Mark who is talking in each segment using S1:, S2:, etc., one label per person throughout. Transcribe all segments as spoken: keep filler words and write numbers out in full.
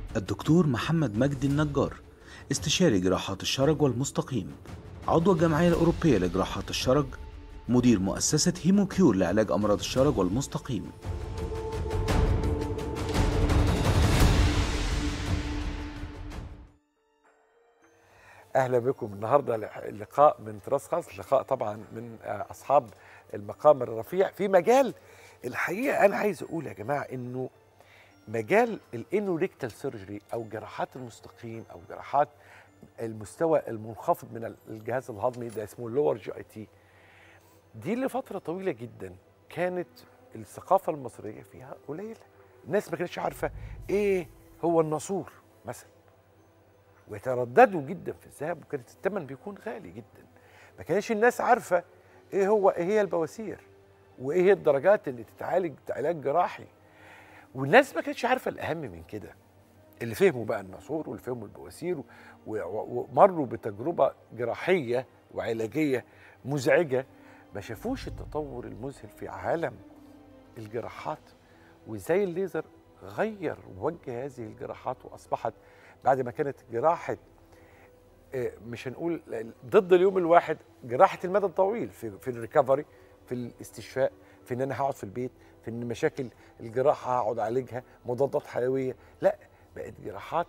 S1: الدكتور محمد مجدي النجار، استشاري جراحات الشرج والمستقيم، عضو الجمعية الأوروبية لجراحات الشرج، مدير مؤسسة هيموكيور لعلاج أمراض الشرج والمستقيم.
S2: اهلا بكم. النهارده اللقاء من طراز خاص، لقاء طبعا من اصحاب المقام الرفيع في مجال. الحقيقه انا عايز اقول يا جماعه انه مجال الانوريكتال سيرجري او جراحات المستقيم او جراحات المستوى المنخفض من الجهاز الهضمي، ده اسمه اللور جي اي تي، دي لفتره طويله جدا كانت الثقافه المصريه فيها قليله. الناس ما كانتش عارفه ايه هو الناسور مثلا، ويترددوا جدا في الذهاب، وكانت الثمن بيكون غالي جدا. ما كانش الناس عارفه ايه هو ايه هي البواسير، وايه هي الدرجات اللي تتعالج علاج جراحي. والناس ما كانتش عارفه الاهم من كده. اللي فهموا بقى الناسور واللي فهموا البواسير ومروا بتجربه جراحيه وعلاجيه مزعجه، ما شافوش التطور المذهل في عالم الجراحات، وازاي الليزر غير وجه هذه الجراحات، واصبحت بعد ما كانت جراحه مش هنقول ضد اليوم الواحد، جراحه المدى الطويل في في الريكفري، في الاستشفاء، في ان انا هقعد في البيت، في ان مشاكل الجراحه هقعد اعالجها، مضادات حيويه، لا بقت جراحات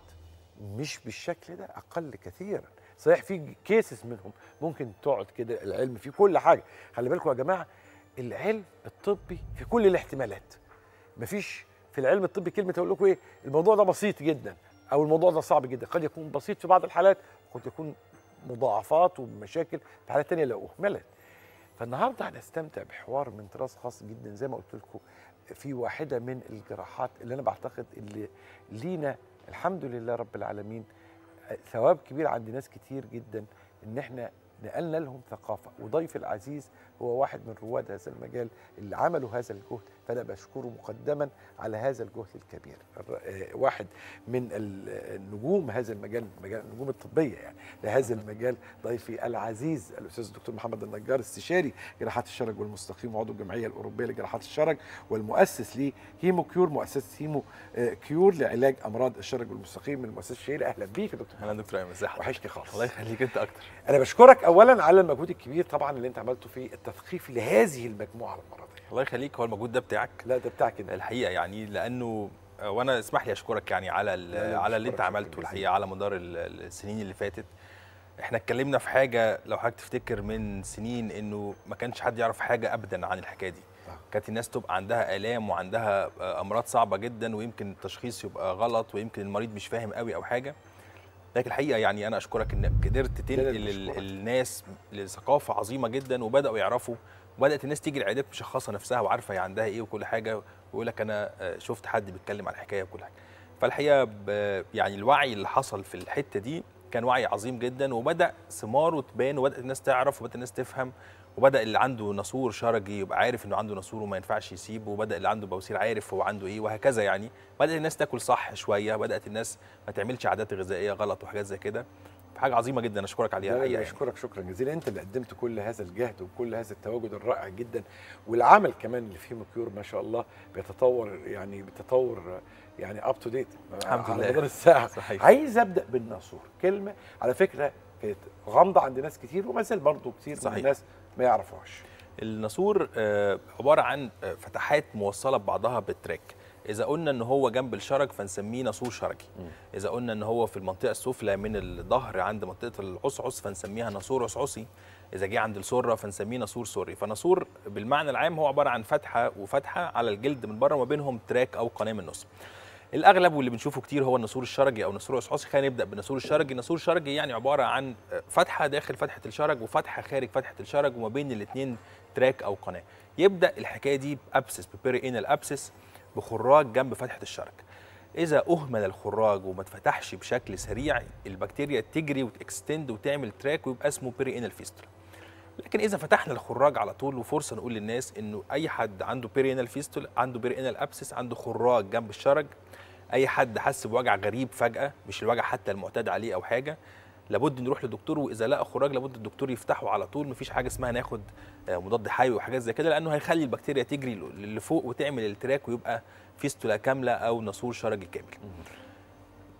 S2: مش بالشكل ده، اقل كثيرا. صحيح في كيسز منهم ممكن تقعد كده، العلم في كل حاجه. خلي بالكم يا جماعه، العلم الطبي في كل الاحتمالات. مفيش في العلم الطبي كلمه اقول لكم ايه الموضوع ده بسيط جدا او الموضوع ده صعب جدا. قد يكون بسيط في بعض الحالات، قد يكون مضاعفات ومشاكل في حالات ثانيه لو اهملت. فالنهارده هنستمتع بحوار من طراز خاص جدا، زي ما قلت لكم، في واحده من الجراحات اللي انا بعتقد اللي لينا الحمد لله رب العالمين ثواب كبير عند ناس كتير جدا ان احنا نقلنا لهم ثقافه. وضيفي العزيز هو واحد من رواد هذا المجال اللي عملوا هذا الجهد، فانا بشكره مقدما على هذا الجهد الكبير. واحد من النجوم هذا المجال، مجال النجوم الطبيه يعني لهذا المجال، ضيفي العزيز الاستاذ الدكتور محمد النجار، استشاري جراحات الشرج والمستقيم وعضو الجمعيه الاوروبيه لجراحات الشرج والمؤسس لهيموكيور، مؤسسه هيمو كيور لعلاج امراض الشرج والمستقيم من المؤسسه الشهيره. اهلا بيك يا دكتور.
S3: اهلا دكتور ايمن، ازي حضرتك؟
S2: وحشني خالص.
S3: الله يخليك، انت اكتر.
S2: انا بشكرك اولا على المجهود الكبير طبعا اللي انت عملته في التثقيف لهذه المجموعه المرضيه.
S3: الله يخليك، هو المجهود ده بتاعك؟
S2: لا ده بتاعك انت
S3: الحقيقه، يعني لانه وانا اسمح لي اشكرك يعني على على اللي انت عملته الحقيقه على مدار السنين اللي فاتت. احنا اتكلمنا في حاجه لو حضرتك تفتكر من سنين انه ما كانش حد يعرف حاجه ابدا عن الحكايه دي. كانت الناس تبقى عندها الام وعندها امراض صعبه جدا، ويمكن التشخيص يبقى غلط، ويمكن المريض مش فاهم قوي او حاجه. لكن الحقيقه يعني انا اشكرك انك قدرت تنقل الناس لثقافه عظيمه جدا، وبداوا يعرفوا، وبدات الناس تيجي العيادات مشخصه نفسها وعارفه هي عندها ايه وكل حاجه، ويقول لك انا شفت حد بيتكلم عن الحكايه وكل حاجه. فالحقيقه يعني الوعي اللي حصل في الحته دي كان وعي عظيم جدا، وبدا ثماره تبان، وبدات الناس تعرف، وبدات الناس تفهم، وبدا اللي عنده ناسور شرجي يبقى عارف انه عنده ناسور وما ينفعش يسيبه، وبدا اللي عنده بواسير عارف هو عنده ايه، وهكذا. يعني بدات الناس تاكل صح شويه، بدات الناس ما تعملش عادات غذائيه غلط وحاجات زي كده. حاجه عظيمه جدا اشكرك عليها الحقيقه.
S2: يعني اشكرك شكرا جزيلا، انت اللي قدمت كل هذا الجهد وكل هذا التواجد الرائع جدا، والعمل كمان اللي فيه مكيور ما شاء الله بيتطور، يعني بتطور يعني اب تو ديت
S3: الحمد لله
S2: على مدار الساعه.
S3: صحيح.
S2: عايز ابدا بالناسور، كلمه على فكره كانت غامضه عند ناس كتير، وما زال برضه كتير صحيح. من الناس ما يعرفوهاش.
S3: الناسور عباره عن فتحات موصله ببعضها بالتراك. إذا قلنا إن هو جنب الشرج فنسميه ناسور شرجي. إذا قلنا إن هو في المنطقة السفلى من الظهر عند منطقة العصعص فنسميها ناسور عصعصي. إذا جه عند السرة فنسميه ناسور سري. فناسور بالمعنى العام هو عبارة عن فتحة وفتحة على الجلد من بره، وما بينهم تراك أو قناة من النص. الأغلب واللي بنشوفه كتير هو الناسور الشرجي أو الناسور العصعصي. خلينا نبدأ بالناسور الشرجي. الناسور الشرجي يعني عبارة عن فتحة داخل فتحة الشرج وفتحة خارج فتحة الشرج، وما بين الاثنين تراك أو قناة. يبدأ الحكاية دي بأبسس، ببيري إنال أبسس، بخراج جنب فتحة الشرج. إذا أهمل الخراج وما اتفتحش بشكل سريع، البكتيريا تجري وتكستند وتعمل تراك ويبقى اسمه بيري إنال فيستولا. لكن إذا فتحنا الخراج على طول، وفرصة نقول للناس إنه أي حد عنده بيري إنال فيستولا، عنده بيري إنال أبسس، عنده خراج جنب الشرج، أي حد حس بوجع غريب فجأة مش الوجع حتى المعتاد عليه أو حاجة، لابد نروح للدكتور. واذا لقى خراج لابد الدكتور يفتحه على طول. مفيش حاجه اسمها ناخد مضاد حيوي وحاجات زي كده، لانه هيخلي البكتيريا تجري لفوق وتعمل التراك ويبقى فيستولا كامله او ناسور شرجي كامل.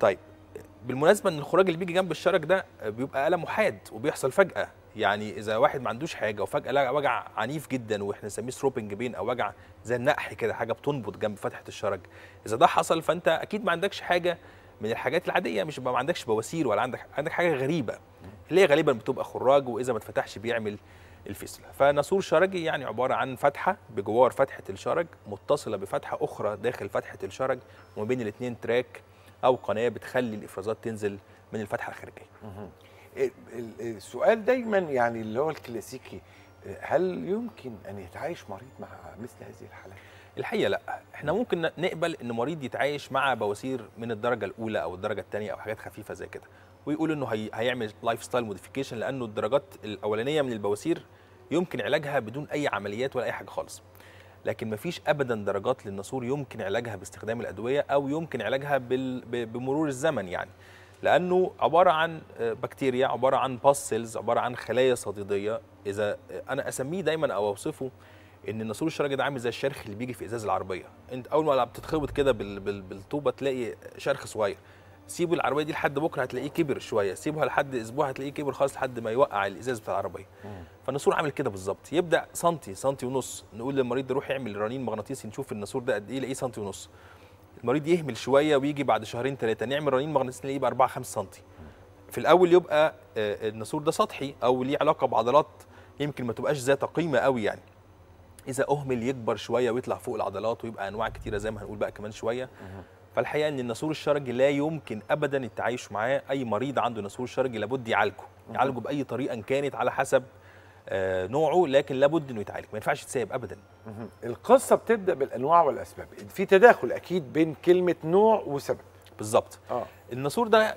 S3: طيب بالمناسبه ان الخراج اللي بيجي جنب الشرج ده بيبقى الم محاد وبيحصل فجاه، يعني اذا واحد ما عندوش حاجه وفجاه لقى وجع عنيف جدا واحنا نسميه ثروبنج بين او وجع زي النقح كده، حاجه بتنبض جنب فتحه الشرج، اذا ده حصل فانت اكيد ما عندكش حاجه من الحاجات العاديه، مش ما عندكش بواسير ولا عندك عندك حاجه غريبه اللي هي غالبا بتبقى خراج، واذا ما اتفتحش بيعمل الفيستولا. فناسور شرجي يعني عباره عن فتحه بجوار فتحه الشرج متصله بفتحه اخرى داخل فتحه الشرج، وما بين الاثنين تراك او قناه بتخلي الافرازات تنزل من الفتحه الخارجيه.
S2: السؤال دايما يعني اللي هو الكلاسيكي، هل يمكن ان يتعايش مريض مع مثل هذه الحالات؟
S3: الحقيقه لا، احنا ممكن نقبل ان مريض يتعايش مع بواسير من الدرجه الاولى او الدرجه الثانيه او حاجات خفيفه زي كده، ويقول انه هي هيعمل لايف ستايل موديفيكيشن، لانه الدرجات الاولانيه من البواسير يمكن علاجها بدون اي عمليات ولا اي حاجه خالص. لكن مفيش ابدا درجات للناسور يمكن علاجها باستخدام الادويه او يمكن علاجها بمرور الزمن، يعني لانه عباره عن بكتيريا، عباره عن باس سيلز، عباره عن خلايا صديديه. اذا انا اسميه دايما او اوصفه ان الناسور الشرجي ده عامل زي الشرخ اللي بيجي في ازاز العربيه، انت اول ما بتتخبط كده بالطوبه تلاقي شرخ صغير، سيبوا العربيه دي لحد بكره هتلاقيه كبر شويه، سيبوها لحد اسبوع هتلاقيه كبر خالص لحد ما يوقع الازاز بتاع العربيه. فالناسور عامل كده بالظبط، يبدا سنتي سنتي ونص، نقول للمريض روح يعمل رنين مغناطيسي نشوف الناسور ده قد ايه، يلاقيه سنتي ونص. المريض يهمل شويه ويجي بعد شهرين ثلاثه نعمل رنين مغناطيسي نلاقيه ب أربعة خمسة سنتي. في الاول يبقى الناسور ده سطحي او ليه علاقه بعضلات يمكن ما تبقاش ذات قيمه قوي، يعني اذا اهمل يكبر شويه ويطلع فوق العضلات ويبقى انواع كتيره زي ما هنقول بقى كمان شويه. فالحقيقه ان الناسور الشرجي لا يمكن ابدا التعايش معاه، اي مريض عنده ناسور شرجي لابد يعالجه، يعالجه باي طريقه إن كانت على حسب آه نوعه، لكن لابد انه يتعالج، ما ينفعش يتساب ابدا.
S2: القصه بتبدا بالانواع والاسباب، في تداخل اكيد بين كلمه نوع وسبب.
S3: بالظبط.
S2: اه
S3: الناسور ده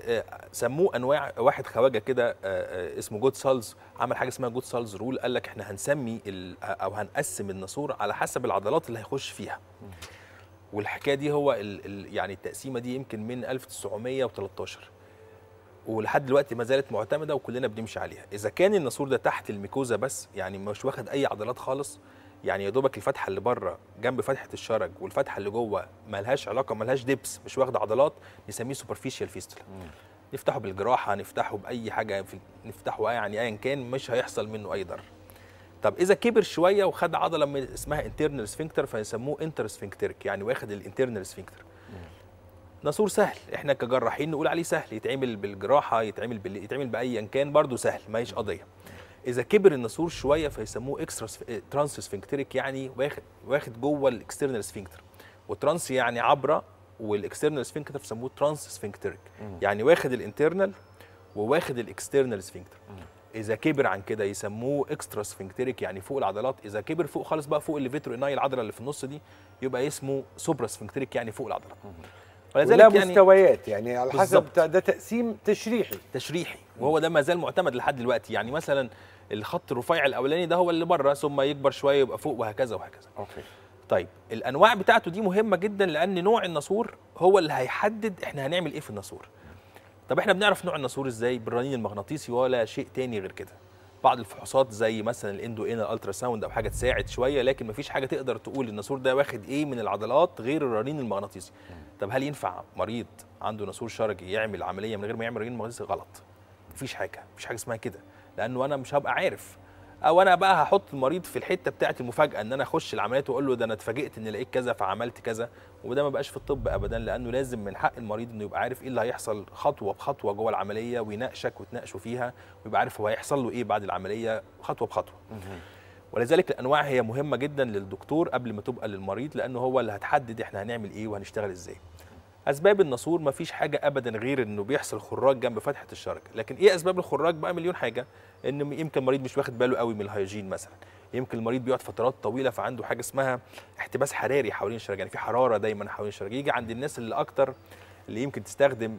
S3: سموه انواع، واحد خواجه كده اسمه جود سالز عمل حاجه اسمها جود سالز رول، قال لك احنا هنسمي او هنقسم الناسور على حسب العضلات اللي هيخش فيها. والحكايه دي هو ال ال يعني التقسيمه دي يمكن من ألف وتسعمية وتلتاشر ولحد دلوقتي ما زالت معتمده وكلنا بنمشي عليها. اذا كان الناسور ده تحت الميكوزا بس، يعني مش واخد اي عضلات خالص، يعني يا دوبك الفتحه اللي بره جنب فتحه الشرج والفتحه اللي جوه مالهاش علاقه، مالهاش ديبس، مش واخده عضلات، نسميه سوبرفيشال فيستولا. نفتحه بالجراحه، نفتحه باي حاجه، نفتحه يعني ايا كان مش هيحصل منه اي ضرر. طب اذا كبر شويه وخد عضله من اسمها انترنال سفنكتر فيسموه انتر سفنكتريك، يعني واخد الانترنال سفنكتر. ناسور سهل، احنا كجراحين نقول عليه سهل، يتعمل بالجراحه، يتعمل بال... يتعمل باي كان برضه سهل، ماهيش قضيه. اذا كبر الناسور شويه فيسموه اكسترا ترانس سفنكتريك، يعني واخد واخد جوه الاكسترنال سفنكتر، والترانس يعني عبره، والاكسترنال سفنكتر فيسموه ترانس سفنكتريك، يعني واخد الانترنال وواخد الاكسترنال سفنكتر. اذا كبر عن كده يسموه اكسترا سفنكتريك، يعني فوق العضلات. اذا كبر فوق خالص بقى فوق الليفيترو اناي، العضله اللي في النص دي، يبقى اسمه سوبرا سفنكتريك، يعني فوق العضلات.
S2: ولذلك يعني مستويات، يعني على حسب ده تقسيم تشريحي
S3: تشريحي وهو ده ما زال معتمد لحد دلوقتي. يعني مثلا الخط الرفيع الاولاني ده هو اللي بره، ثم يكبر شويه يبقى فوق، وهكذا وهكذا.
S2: اوكي.
S3: طيب الانواع بتاعته دي مهمه جدا، لان نوع الناسور هو اللي هيحدد احنا هنعمل ايه في الناسور. طب احنا بنعرف نوع الناسور ازاي؟ بالرنين المغناطيسي ولا شيء تاني غير كده. بعض الفحوصات زي مثلا الاندو انال الترا ساوند او حاجه تساعد شويه، لكن مفيش حاجه تقدر تقول الناسور ده واخد ايه من العضلات غير الرنين المغناطيسي. طب هل ينفع مريض عنده ناسور شرجي يعمل عمليه من غير ما يعمل رنين مغناطيسي؟ غلط. مفيش حاجه، مفيش حاجه اسمها كده، لانه انا مش هبقى عارف، او انا بقى هحط المريض في الحته بتاعه المفاجاه، ان انا اخش العمليات واقول له ده انا اتفاجئت ان لقيت كذا فعملت كذا، وده ما بقاش في الطب ابدا، لانه لازم من حق المريض انه يبقى عارف ايه اللي هيحصل خطوه بخطوه جوه العمليه، ويناقشك وتناقشوا فيها، ويبقى عارف هو هيحصل له ايه بعد العمليه خطوه بخطوه. ولذلك الانواع هي مهمه جدا للدكتور قبل ما تبقى للمريض، لانه هو اللي هتحدد احنا هنعمل ايه وهنشتغل ازاي. اسباب الناسور ما فيش حاجه ابدا غير انه بيحصل خراج جنب فتحه الشرج. لكن ايه اسباب الخراج بقى؟ مليون حاجه. ان يمكن المريض مش واخد باله قوي من الهيجين مثلا، يمكن المريض بيقعد فترات طويله فعنده حاجه اسمها احتباس حراري حوالين الشرج، يعني في حراره دايما حوالين الشرج. يجي عند الناس اللي اكتر اللي يمكن تستخدم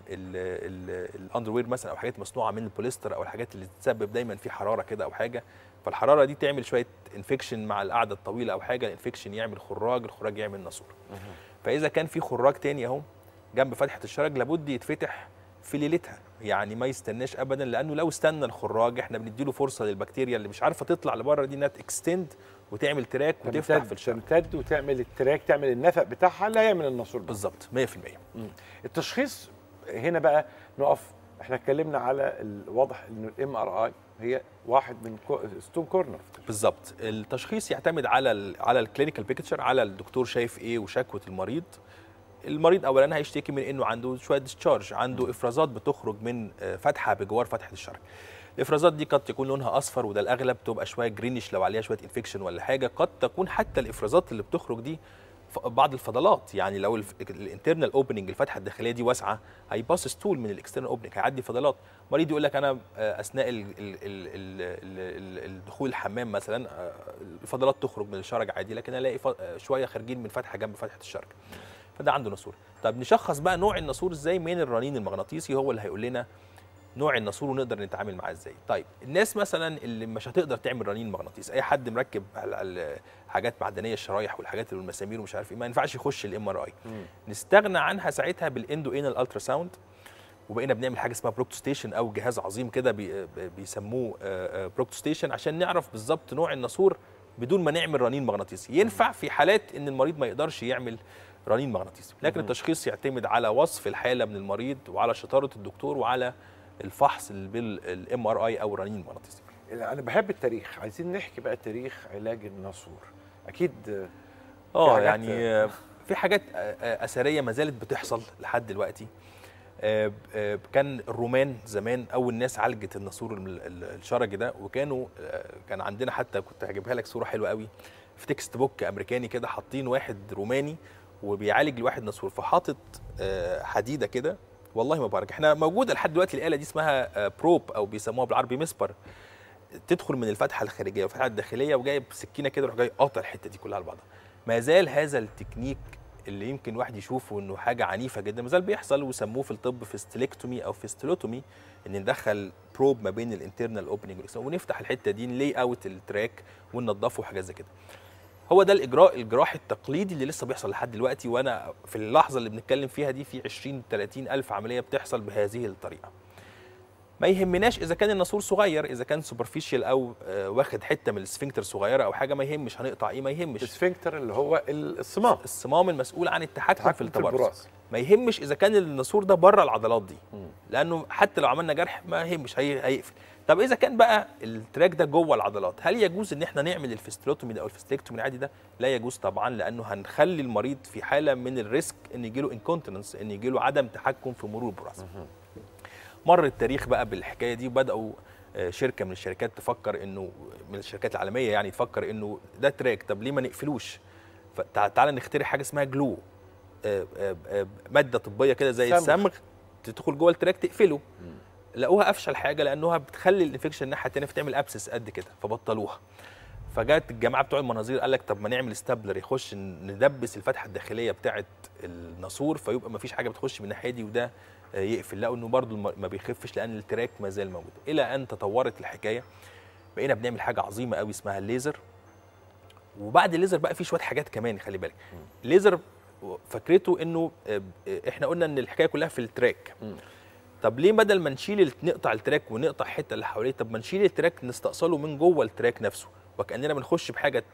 S3: الاندروير مثلا او حاجات مصنوعه من البوليستر او الحاجات اللي تسبب دايما في حراره كده او حاجه، فالحراره دي تعمل شويه انفكشن مع القعده الطويله او حاجه، الانفكشن يعمل خراج، الخراج يعمل ناسور. فاذا كان في خراج تاني اهو جنب فتحه الشرج لابد يتفتح في ليلتها، يعني ما يستناش ابدا، لانه لو استنى الخراج احنا بنديله فرصه للبكتيريا اللي مش عارفه تطلع لبره دي انها تكستند وتعمل تراك وتفتح في الشرج،
S2: تمتد وتعمل التراك، تعمل النفق بتاعها اللي هيعمل الناسور
S3: بالظبط مية في المية.
S2: التشخيص هنا بقى نقف. احنا اتكلمنا على الواضح ان الام ار اي هي واحد من ستون كورنر.
S3: بالظبط. التشخيص يعتمد على ال على الكلينيكال بيكتشر، على الدكتور شايف ايه وشكوى المريض. المريض اولا هيشتكي من انه عنده شويه ديسشارج، عنده افرازات بتخرج من فتحه بجوار فتحه الشرج. الافرازات دي قد تكون لونها اصفر، وده الاغلب، تبقى شويه جرينش لو عليها شويه انفكشن ولا حاجه. قد تكون حتى الافرازات اللي بتخرج دي بعض الفضلات، يعني لو الانترنال اوبننج الفتحه الداخليه دي واسعه هيباص ستول من الاكسترنال اوبننج، هيعدي فضلات. مريض يقول لك انا اثناء ال ال ال الدخول الحمام مثلا الفضلات تخرج من الشرج عادي، لكن الاقي شويه خارجين من فتحه جنب فتحه الشرج، فده عنده ناسور. طب نشخص بقى نوع الناسور ازاي من الرنين المغناطيسي، هو اللي هيقول لنا نوع الناسور ونقدر نتعامل معاه ازاي. طيب الناس مثلا اللي مش هتقدر تعمل رنين مغناطيسي، اي حد مركب حاجات معدنيه، الشرايح والحاجات والمسامير ومش عارف ايه، ما ينفعش يخش الام ار اي. نستغنى عنها ساعتها بالاندو انال الترا ساوند، وبقينا بنعمل حاجه اسمها بروكتو ستيشن او جهاز عظيم كده بي بيسموه بروكتو ستيشن، عشان نعرف بالظبط نوع الناسور بدون ما نعمل رنين مغناطيسي. ينفع في حالات ان المريض ما يقدرش يعمل رنين مغناطيسي، لكن التشخيص يعتمد على وصف الحاله من المريض وعلى شطاره الدكتور وعلى الفحص بالام ار اي او الرنين المغناطيسي.
S2: انا بحب التاريخ، عايزين نحكي بقى تاريخ علاج الناسور. اكيد
S3: اه يعني في حاجات اثريه ما زالت بتحصل لحد دلوقتي. كان الرومان زمان اول ناس عالجت الناسور الشرجي ده، وكانوا كان عندنا حتى كنت هجيبها لك صوره حلوه قوي في تكست بوك امريكاني كده، حاطين واحد روماني وبيعالج لواحد ناسور، فحاطط حديده كده، والله ما بارك، احنا موجوده لحد دلوقتي الاله دي اسمها بروب او بيسموها بالعربي مسبر، تدخل من الفتحه الخارجيه والفتحه الداخليه، وجايب سكينه كده يروح جاي قاطع الحته دي كلها على بعضها. ما زال هذا التكنيك اللي يمكن واحد يشوفه انه حاجه عنيفه جدا ما زال بيحصل، وسموه في الطب فيستلكتومي او فيستلوتومي، ان ندخل بروب ما بين الانترنال اوبننج ونفتح الحته دي، نلي اوت التراك وننضفه وحاجات زي كده. هو ده الاجراء الجراحي التقليدي اللي لسه بيحصل لحد دلوقتي، وانا في اللحظه اللي بنتكلم فيها دي في عشرين ثلاثين الف عمليه بتحصل بهذه الطريقه. ما يهمناش اذا كان الناسور صغير، اذا كان سوبرفيشال او آه واخد حته من السفنكتر صغيره او حاجه، ما يهمش، هنقطع ايه ما يهمش.
S2: السفنكتر اللي هو الصمام
S3: الصمام المسؤول عن التحكم في التبرز. ما يهمش اذا كان الناسور ده بره العضلات دي، م. لانه حتى لو عملنا جرح ما يهمش، هي هيقفل. طب اذا كان بقى التراك ده جوه العضلات، هل يجوز ان احنا نعمل الفيستلوتومي ده او الفيستلكتومي العادي ده؟ لا يجوز طبعا، لانه هنخلي المريض في حاله من الريسك ان يجي له انكونتيننس، ان يجي له عدم تحكم في مرور البراز. مر التاريخ بقى بالحكايه دي، وبداوا شركه من الشركات تفكر انه من الشركات العالميه يعني تفكر انه ده تراك، طب ليه ما نقفلوش؟ فتعالى نخترع حاجه اسمها جلو، ماده طبيه كده زي الصمغ تدخل جوه التراك تقفله. لقوها افشل حاجه لانها بتخلي الانفكشن الناحيه الثانيه فتعمل ابسس قد كده، فبطلوها. فجات الجماعه بتوع المناظير قال لك طب ما نعمل ستابلر يخش ندبس الفتحه الداخليه بتاعه الناسور، فيبقى ما فيش حاجه بتخش من الناحيه دي وده يقفل. لقوا انه برضه ما بيخفش لان التراك ما زال موجود. الى ان تطورت الحكايه، بقينا بنعمل حاجه عظيمه قوي اسمها الليزر. وبعد الليزر بقى في شويه حاجات كمان، خلي بالك. الليزر فكرته انه احنا قلنا ان الحكايه كلها في التراك. طب ليه بدل ما نشيل نقطع التراك ونقطع الحته اللي حواليه، طب ما نشيل التراك نستأصله من جوه التراك نفسه، وكأننا بنخش بحاجه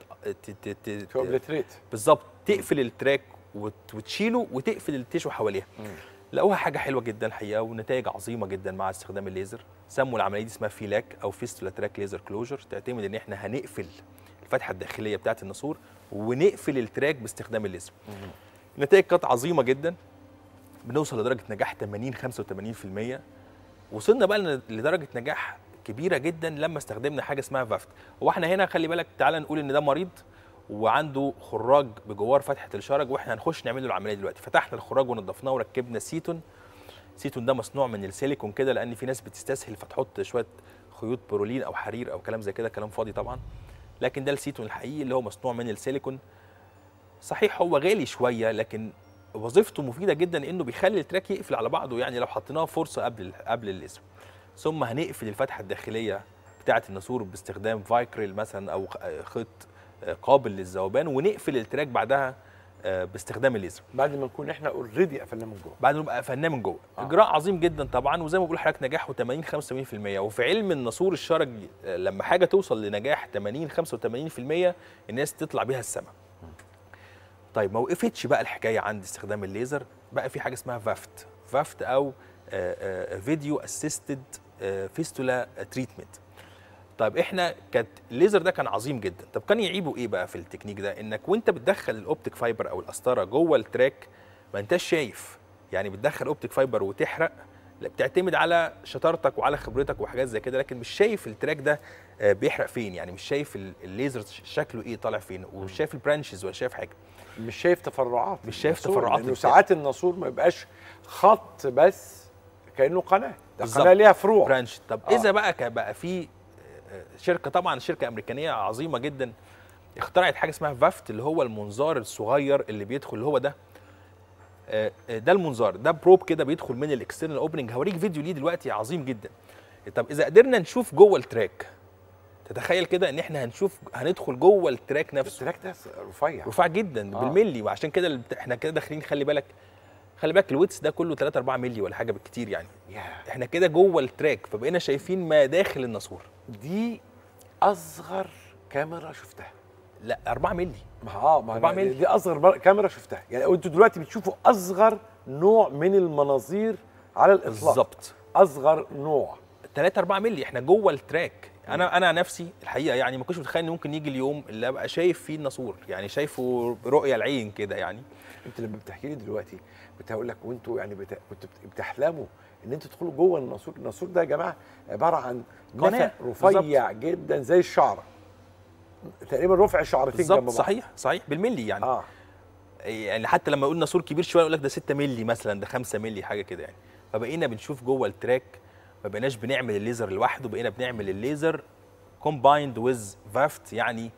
S2: توبلتريت
S3: بالظبط تقفل التراك وتشيله وتقفل التيشو حواليها. لقوها حاجه حلوه جدا الحقيقه، ونتائج عظيمه جدا مع استخدام الليزر. سموا العمليه دي اسمها فيلاك او فيستولا تراك ليزر كلوجر، تعتمد ان احنا هنقفل الفتحه الداخليه بتاعه الناسور ونقفل التراك باستخدام الليزر. النتائج كانت عظيمه جدا، بنوصل لدرجه نجاح ثمانين خمسة وثمانين في المية. وصلنا بقى لدرجه نجاح كبيره جدا لما استخدمنا حاجه اسمها فافت. هو احنا هنا خلي بالك، تعالى نقول ان ده مريض وعنده خراج بجوار فتحه الشرج، واحنا هنخش نعمل له العمليه دلوقتي. فتحنا الخراج ونضفناه وركبنا سيتون. سيتون ده مصنوع من السيليكون كده، لان في ناس بتستسهل فتحط شويه خيوط برولين او حرير او كلام زي كده، كلام فاضي طبعا. لكن ده السيتون الحقيقي اللي هو مصنوع من السيليكون. صحيح هو غالي شويه، لكن وظيفته مفيده جدا، انه بيخلي التراك يقفل على بعضه، يعني لو حطيناه فرصه قبل قبل الليزر. ثم هنقفل الفتحه الداخليه بتاعه الناسور باستخدام فايكريل مثلا او خيط قابل للذوبان، ونقفل التراك بعدها باستخدام الليزر
S2: بعد ما نكون احنا اوريدي قفلناه من جوه.
S3: بعد ما نبقى قفلناه من جوه. آه. اجراء عظيم جدا طبعا، وزي ما بقول لحضرتك نجاحه ثمانين خمسة وثمانين في المية. وفي علم الناسور الشرج لما حاجه توصل لنجاح ثمانين خمسة وثمانين في المية الناس تطلع بيها السماء. طيب ما وقفتش بقى الحكايه عند استخدام الليزر، بقى في حاجه اسمها فافت فافت او فيديو اسيستد فيستولا تريتمنت. طيب احنا كانت الليزر ده كان عظيم جدا. طب كان يعيبه ايه بقى في التكنيك ده؟ انك وانت بتدخل الاوبتيك فايبر او القسطره جوه التراك ما انتش شايف، يعني بتدخل اوبتيك فايبر وتحرق، لا بتعتمد على شطارتك وعلى خبرتك وحاجات زي كده، لكن مش شايف التراك ده بيحرق فين، يعني مش شايف الليزر شكله ايه طالع فين، ومش شايف البرانشز ولا شايف حاجه،
S2: مش شايف تفرعات،
S3: مش شايف تفرعات.
S2: لانه ساعات الناسور ما يبقاش خط بس، كانه قناه، ده قناه ليها فروع
S3: برانش. طب آه. اذا بقى بقى في شركه، طبعا شركه امريكانيه عظيمه جدا، اخترعت حاجه اسمها فافت، اللي هو المنظار الصغير اللي بيدخل، اللي هو ده ده المنظار ده بروب كده بيدخل من الاكسترنال اوبننج. هوريك فيديو ليه دلوقتي عظيم جدا. طب اذا قدرنا نشوف جوه التراك، تتخيل كده ان احنا هنشوف هندخل جوه التراك نفسه.
S2: التراك ده رفيع
S3: رفيع جدا
S2: آه.
S3: بالملي، وعشان كده احنا كده داخلين، خلي بالك خلي بالك الويتس ده كله ثلاثة أربعة مللي ولا حاجه بالكتير يعني.
S2: yeah.
S3: احنا كده جوه التراك، فبقينا شايفين ما داخل الناسور.
S2: دي اصغر كاميرا شفتها.
S3: لا أربعة مللي.
S2: ما اه ما دي اصغر كاميرا شفتها، يعني انتوا دلوقتي بتشوفوا اصغر نوع من المناظير على الاطلاق.
S3: بالظبط،
S2: اصغر نوع
S3: ثلاثة أربعة مللي، احنا جوه التراك. انا انا نفسي الحقيقه يعني ما كنتش متخيل ان ممكن يجي اليوم اللي ابقى شايف فيه الناسور، يعني شايفه برؤيه العين كده يعني.
S2: انت لما بتحكي لي دلوقتي بتقول لك وانتوا يعني بت... كنتوا بتحلموا ان انتوا تدخلوا جوه الناسور. الناسور ده يا جماعه عباره عن نفق رفيع جدا زي الشعره، تقريبا رفع شعرتين جنب بعض.
S3: صحيح صحيح بالملي يعني.
S2: اه
S3: يعني حتى لما يقول ناسور كبير شويه يقول لك ده ستة مللي مثلا، ده خمسة مللي حاجه كده يعني. فبقينا بنشوف جوه التراك، ما بقيناش بنعمل الليزر لوحده، بقينا بنعمل الليزر كومبايند ويز فافت يعني.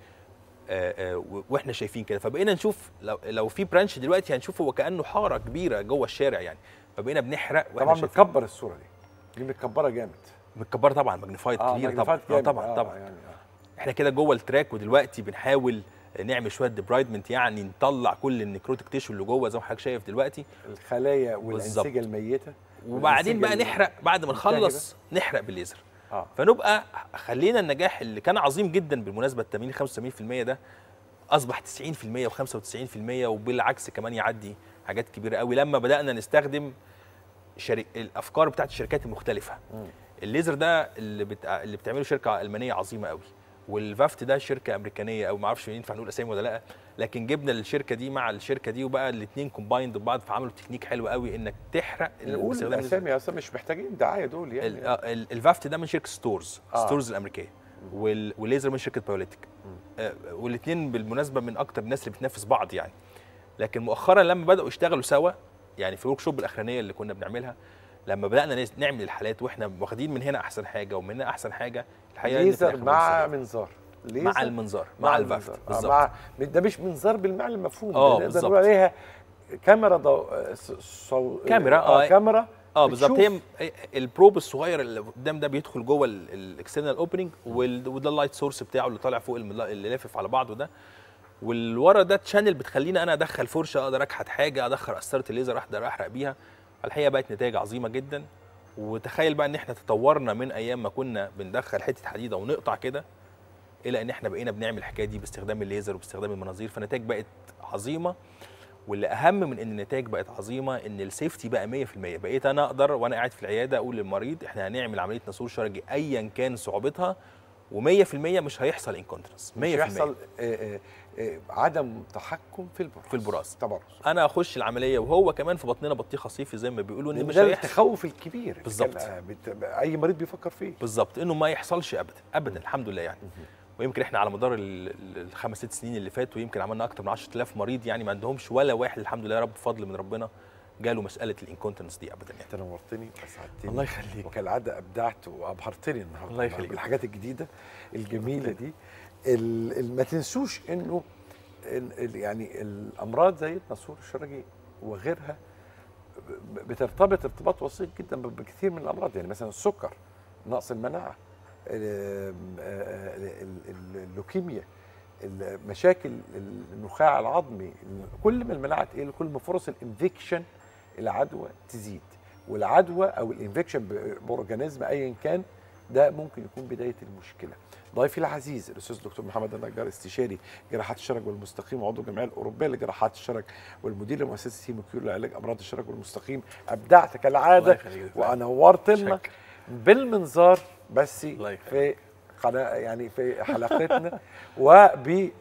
S3: آآ آآ واحنا شايفين كده، فبقينا نشوف لو لو في برانش دلوقتي هنشوفه وكانه حاره كبيره جوه الشارع يعني. فبقينا بنحرق
S2: طبعا. متكبر الصوره دي دي متكبره جامد،
S3: متكبره طبعا، ماجنيفايد
S2: آه
S3: كبير طبعا.
S2: آه
S3: طبعا
S2: آه
S3: طبعا
S2: يعني آه.
S3: احنا كده جوه التراك، ودلوقتي بنحاول نعمل شويه ديبرايدمنت، يعني نطلع كل النيكروتيك تيشو اللي جوه زي ما حضرتك شايف دلوقتي،
S2: الخلايا والانسجه الميته،
S3: وبعدين بقى نحرق بعد ما نخلص نحرق بالليزر. آه. فنبقى خلينا النجاح اللي كان عظيم جدا بالمناسبه التمانين خمسة وثمانين بالمية ده اصبح تسعين بالمية وخمسة وتسعين بالمية، وبالعكس كمان يعدي حاجات كبيره قوي لما بدانا نستخدم شرك... الافكار بتاعت الشركات المختلفه. م. الليزر ده اللي بت... اللي بتعمله شركه المانيه عظيمه قوي، والفافت ده شركه امريكانيه، او ما اعرفش ينفع نقول اسامي ولا لا، لكن جبنا الشركه دي مع الشركه دي وبقى الاثنين كومبايند ببعض، فعملوا تكنيك حلو قوي انك تحرق.
S2: نقول الاسامي يا اسامي مش محتاجين دعايه دول يعني.
S3: الفافت ده من شركه ستورز آه. ستورز الامريكيه، والليزر من شركه بايوليتيك، آه والاثنين بالمناسبه من اكتر الناس اللي بتنافس بعض يعني. لكن مؤخرا لما بداوا يشتغلوا سوا، يعني في الورك شوب الاخرانيه اللي كنا بنعملها، لما بدانا نعمل الحالات واحنا واخدين من هنا احسن حاجه ومن هنا احسن حاجه،
S2: الحقيقه ليزر مع منظار،
S3: مع المنظار مع, مع الفافت
S2: بالظبط. مع ده مش منظار بالمعنى المفهوم،
S3: اه
S2: نقدر نقول عليها كاميرا ضو... صو...
S3: كاميرا اه
S2: كاميرا
S3: اه بالظبط. هي البروب الصغير اللي قدام ده بيدخل جوه الاكسترنال اوبننج، وده اللايت سورس بتاعه اللي طالع فوق اللي لافف على بعضه ده، والورا ده تشانل بتخليني انا ادخل فرشه، اقدر اكحت حاجه، ادخل قسطره الليزر اقدر احرق بيها. الحقيقه بقت نتائج عظيمه جدا. وتخيل بقى ان احنا تطورنا من ايام ما كنا بندخل حته حديده ونقطع كده، الى ان احنا بقينا بنعمل الحكايه دي باستخدام الليزر وباستخدام المناظير، فالنتائج بقت عظيمه. واللي اهم من ان النتائج بقت عظيمه ان السيفتي بقى مية في المية. بقيت انا اقدر وانا قاعد في العياده اقول للمريض احنا هنعمل عمليه ناسور شرجي ايا كان صعوبتها، ومية في المية مش هيحصل انكونترنس،
S2: مش هيحصل آآ آآ عدم تحكم في البراز
S3: في البراز
S2: تبرز.
S3: انا اخش العمليه وهو كمان في بطننا بطيخه صيفي زي ما بيقولوا، ان مش
S2: هيحصل. ده التخوف الكبير
S3: بالظبط،
S2: اي مريض بيفكر فيه
S3: بالظبط، انه ما يحصلش ابدا ابدا الحمد لله يعني. ويمكن احنا على مدار الخمس ست سنين اللي فاتوا يمكن عملنا اكتر من عشرة آلاف مريض، يعني ما عندهمش ولا واحد الحمد لله يا رب بفضل من ربنا جاله مساله الانكونتنس دي ابدا يعني.
S2: انت نورتني واسعدتني،
S3: الله يخليك،
S2: وكالعاده ابدعت وابهرتني النهارده.
S3: الله يخليك
S2: بالحاجات الجديده الجميله دي. ما تنسوش انه يعني الامراض زي الناسور الشرجي وغيرها بترتبط ارتباط وثيق جدا بكثير من الامراض، يعني مثلا السكر، نقص المناعه، اللوكيميا، مشاكل النخاع العظمي. كل ما المناعه تقل كل ما فرص الانفكشن العدوى تزيد، والعدوى او الانفكشن باورجانيزم ايا كان ده ممكن يكون بدايه المشكله. ضيفي العزيز الاستاذ الدكتور محمد النجار، استشاري جراحات الشرج والمستقيم وعضو الجمعيه الاوروبيه لجراحات الشرج والمدير لمؤسسه هيموكيور لعلاج امراض الشرج والمستقيم. ابدعت كالعاده ونورت لنا بالمنظار بس في قناه يعني في حلقتنا وبال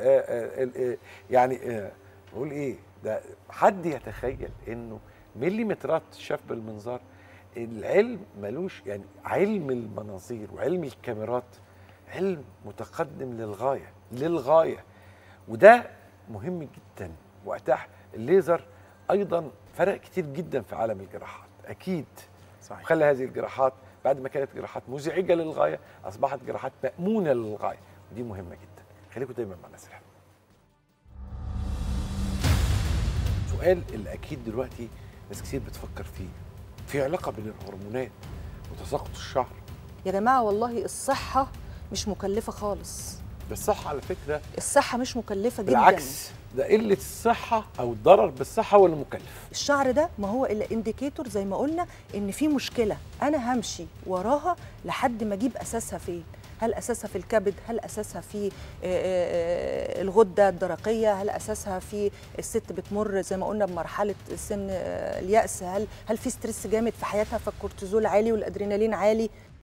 S2: يعني نقول ايه ده، حد يتخيل انه مليمترات شاف بالمنظار؟ العلم ملوش يعني، علم المناظير وعلم الكاميرات علم متقدم للغايه للغايه، وده مهم جدا. واتاح الليزر ايضا فرق كتير جدا في عالم الجراحات اكيد. صحيح. خلى هذه الجراحات بعد ما كانت جراحات مزعجه للغايه اصبحت جراحات مامونه للغايه، ودي مهمه جدا. خليكم دايما مع الناس الحلوه. السؤال اللي اكيد دلوقتي ناس كتير بتفكر فيه، في علاقه بين الهرمونات وتساقط الشعر؟
S4: يا جماعه والله الصحه مش مكلفه خالص.
S2: بالصحه على فكره
S4: الصحه مش مكلفه جدا،
S2: بالعكس ده قله الصحه او الضرر بالصحه هو اللي مكلف.
S4: الشعر ده ما هو الا انديكيتور زي ما قلنا ان في مشكله، انا همشي وراها لحد ما اجيب اساسها فين. هل اساسها في الكبد؟ هل اساسها في الغده الدرقيه؟ هل اساسها في الست بتمر زي ما قلنا بمرحله سن اليأس؟ هل هل في ستريس جامد في حياتها فالكورتيزول عالي والادرينالين عالي؟